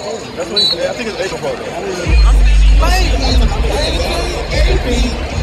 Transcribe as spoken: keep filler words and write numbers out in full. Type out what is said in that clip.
That's what he said. I think it's April Fool's. Thank you.